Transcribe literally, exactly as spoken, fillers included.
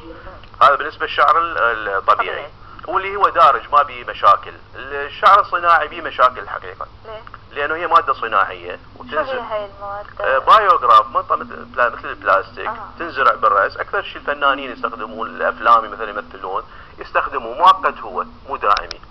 هذا بالنسبه للشعر الطبيعي واللي هو دارج ما بيه مشاكل. الشعر الصناعي بيه مشاكل الحقيقه. ليه؟ لانه هي ماده صناعيه وتنزل. شو هي هاي المواد؟ آه بايوغراف مثل مثل البلاستيك. آه. تنزرع بالراس. اكثر شيء الفنانين يستخدمون الافلام مثلا يمثلون يستخدموا مؤقت هو مو دائمي.